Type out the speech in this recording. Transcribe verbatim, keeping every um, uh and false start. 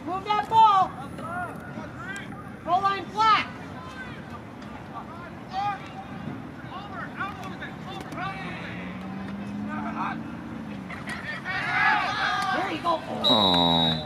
Move that ball. Goal line flat. There you go. Aww.